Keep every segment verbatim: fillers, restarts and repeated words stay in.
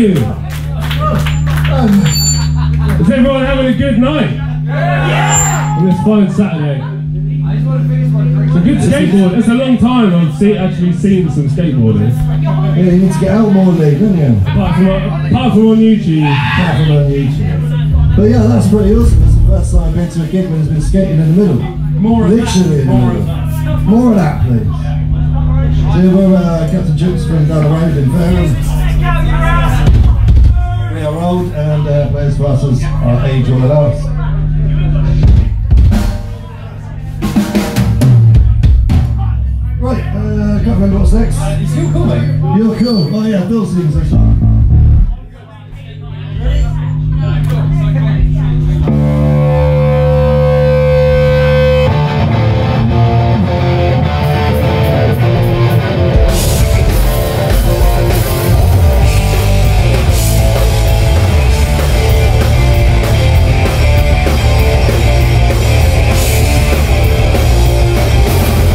you. Is everyone having a good night? Yeah! On this fine Saturday. It's a good skateboard. It's a long time I've see, actually seen some skateboarders. Yeah, you need to get out more, Lee, don't you? Apart from, apart from on YouTube. Apart from on YouTube. But yeah, that's pretty awesome. It's the first time I've been to a gig when there's been skating in the middle. More Literally in the middle. More of that, please. So we're uh, Captain Jukes from down the road in Fairham. We are old and uh, players for us as our age all allows. Right, uh, can't remember what's next. Uh, it's You're Cool, mate. You're Cool. Oh yeah, Bill sings this one.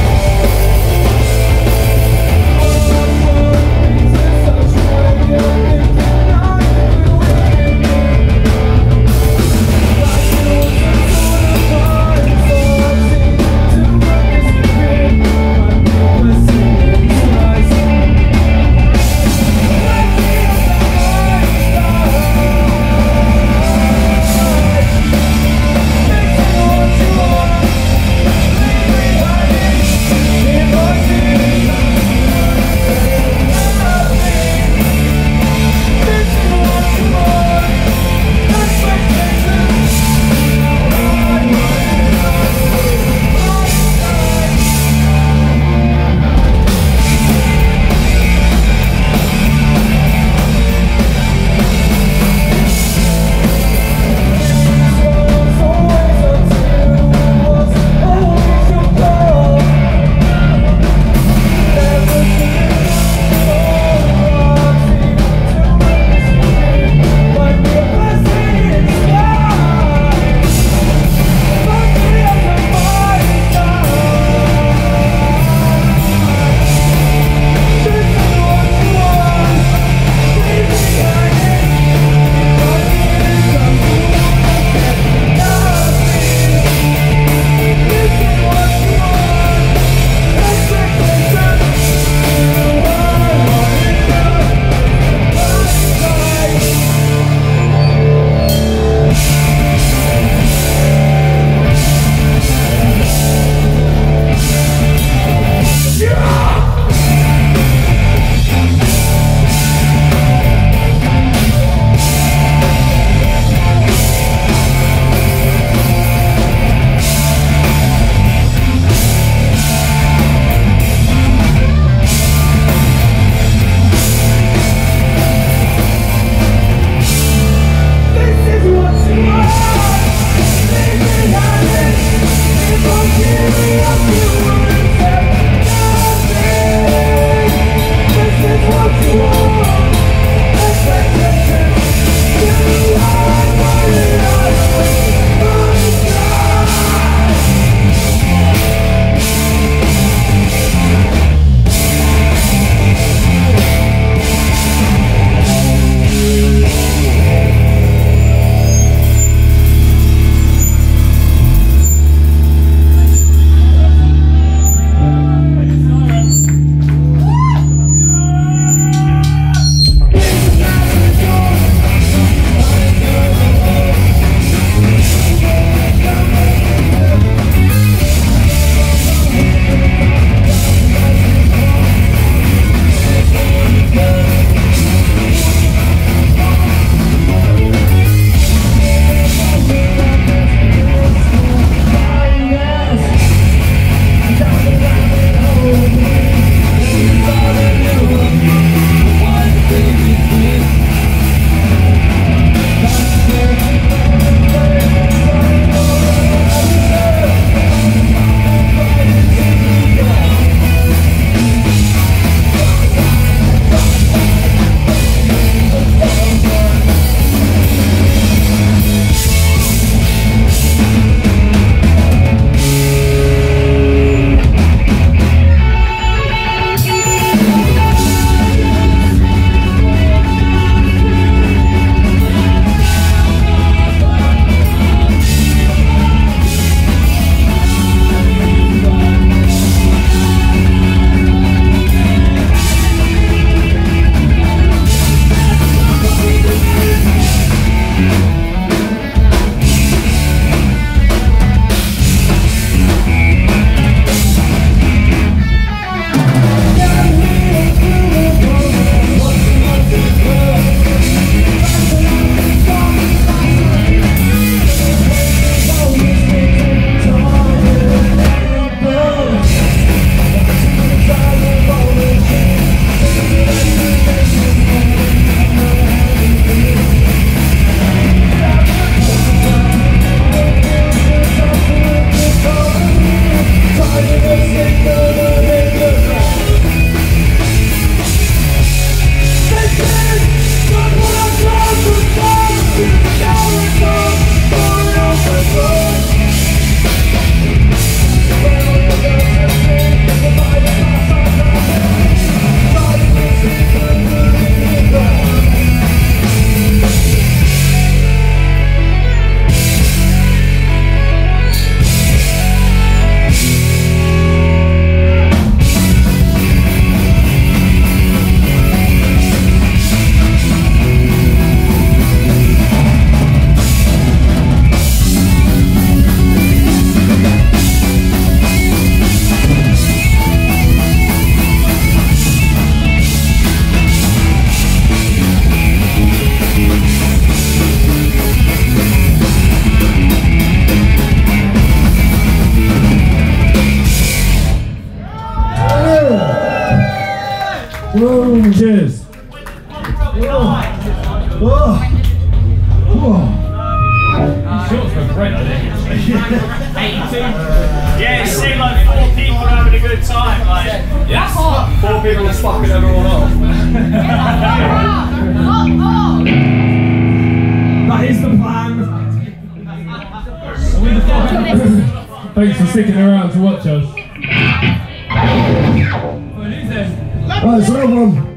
Yeah. Whoa. Cheers. Whoa. Whoa. Whoa. Shorts were great, I think. eighty-two. Yeah, it seemed like four people were having a good time. Like, yes, four people were fucking everyone off. That is the plan. Thanks for sticking around to watch us. Right, so everyone.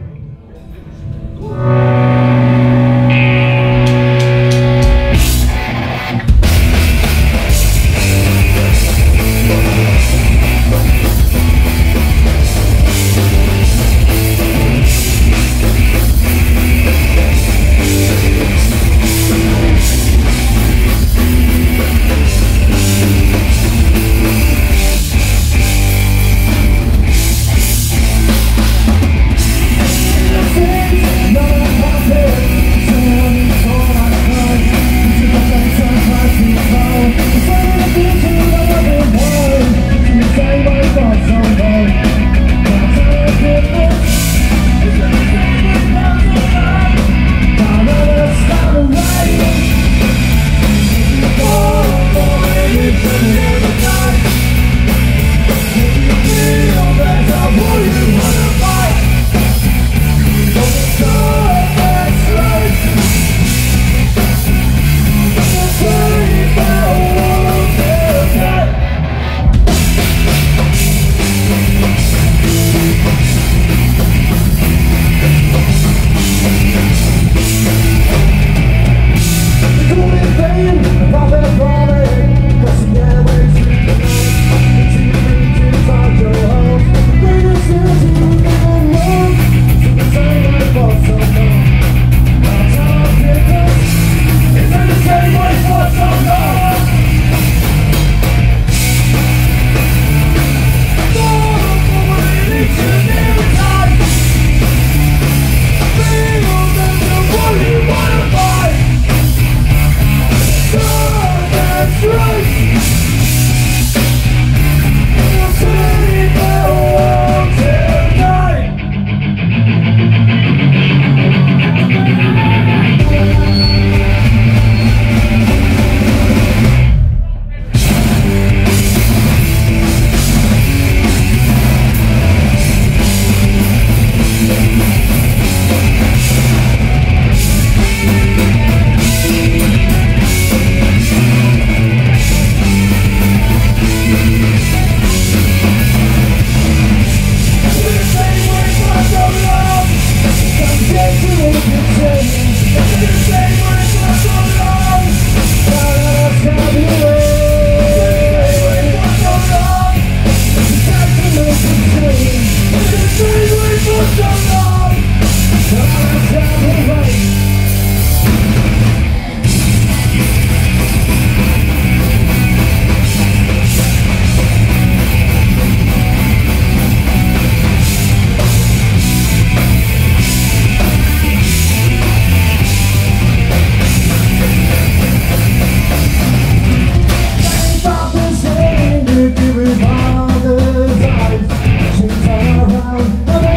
Everybody's eyes, she's all around.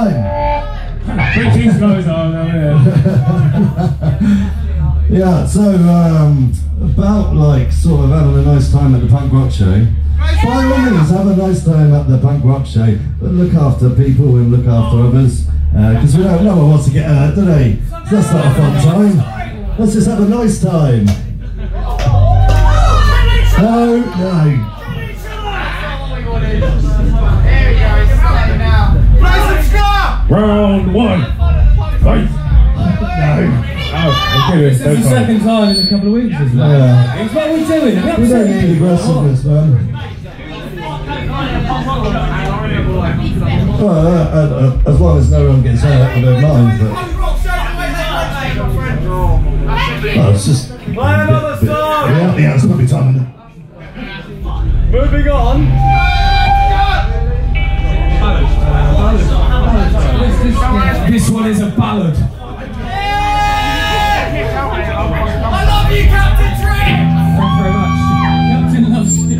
time. British guys are down here. Yeah, so um, about like sort of having a nice time at the punk rock show. By all means, have a nice time at the punk rock show, but look after people and look after others, because uh, we don't, no one wants to get hurt, do they? So that's not a fun time. Let's just have a nice time. No, no. Round one. Fight. No. Oh, okay, This is the second time in a couple of weeks, isn't it? Yeah. It's what we're doing. We're We don't need aggressiveness, man. Well, uh, uh, uh, as long as no one gets hurt, I don't mind. But oh, it's just. Play another song! Yeah, yeah, it's probably time. Isn't it? Moving on. This, this, this one is a ballad. I love you, Captain Trent! Thank you very much. Captain loves you.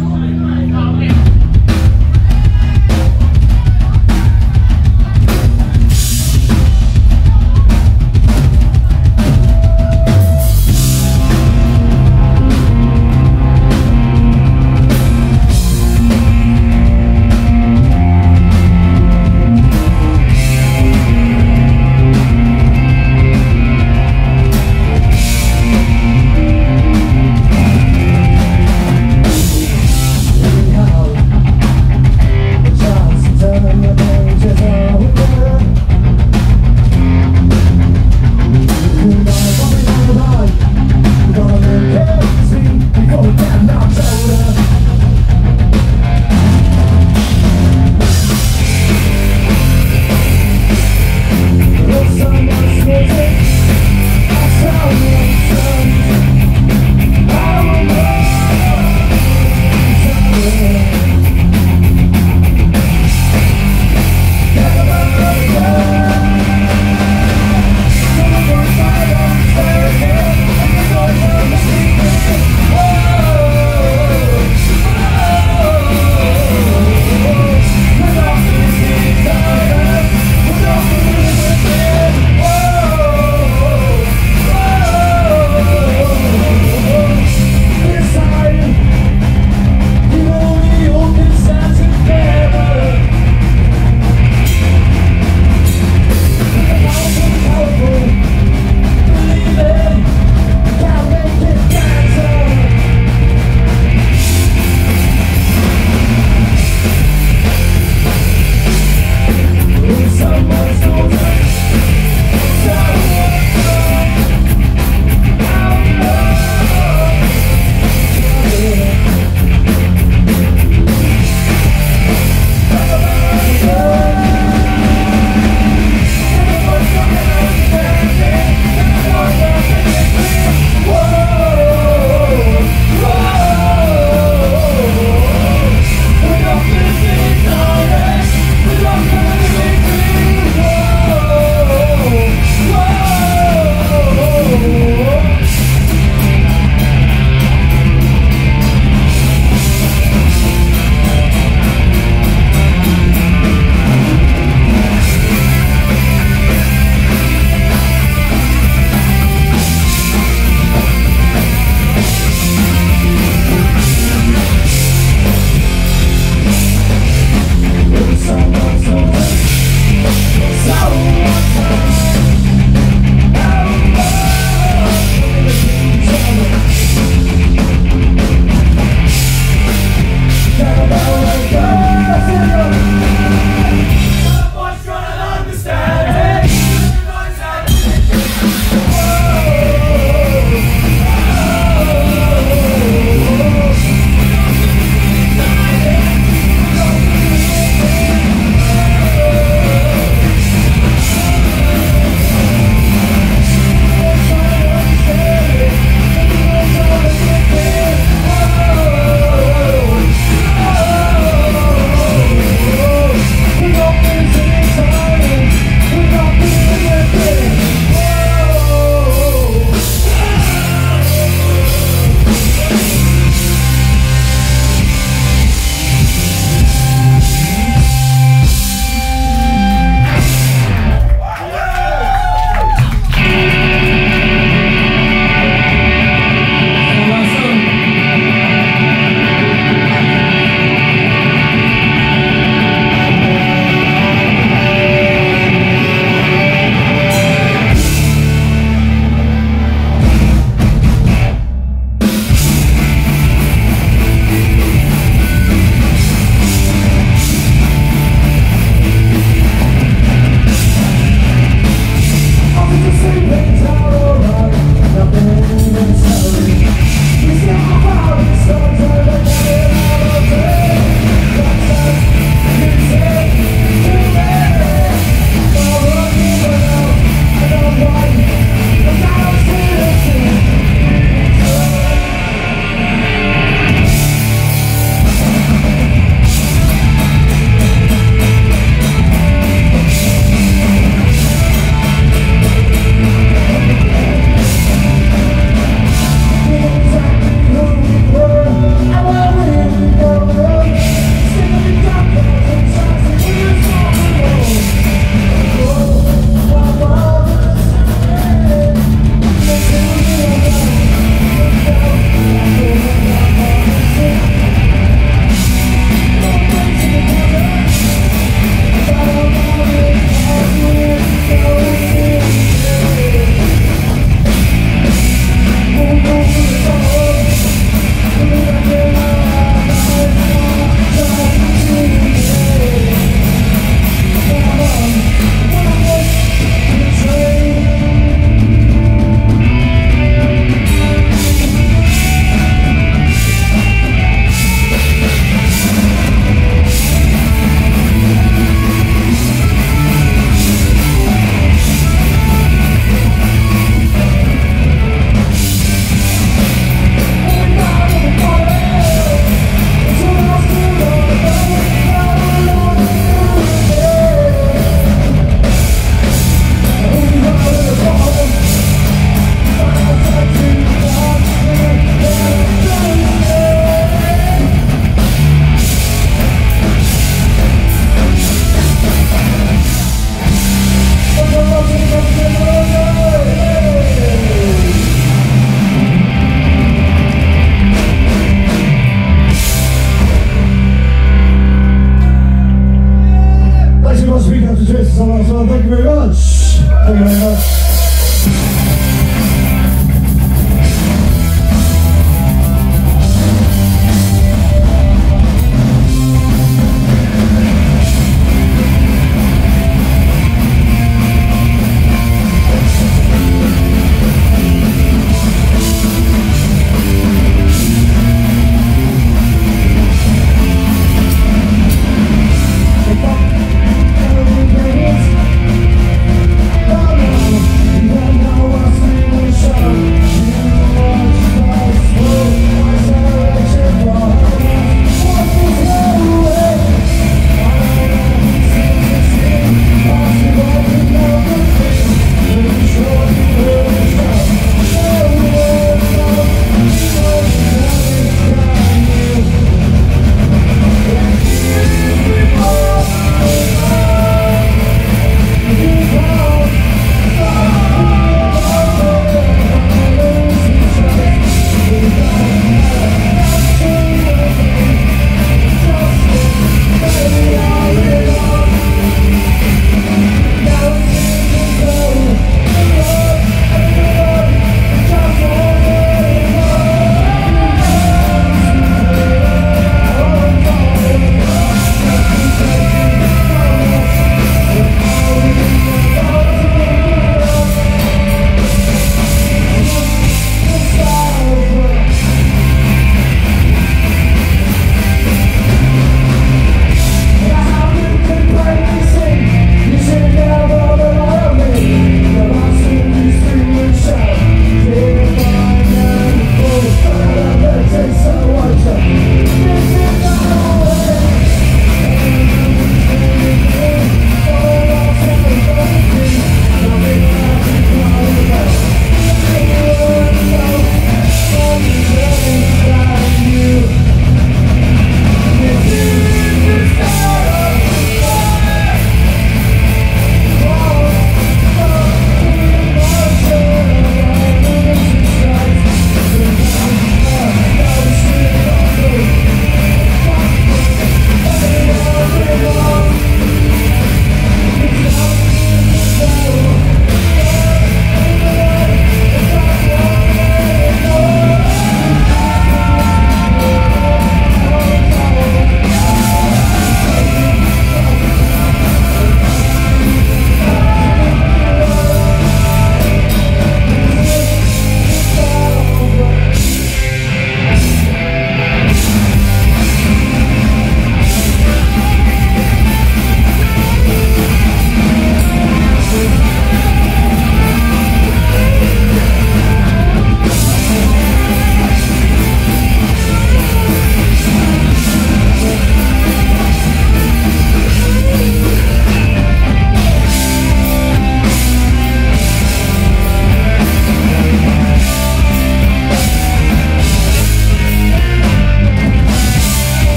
Cheers to someone as well. Thank you very much. Thank you very much.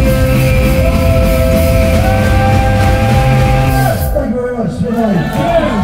Thank you very much. Good night.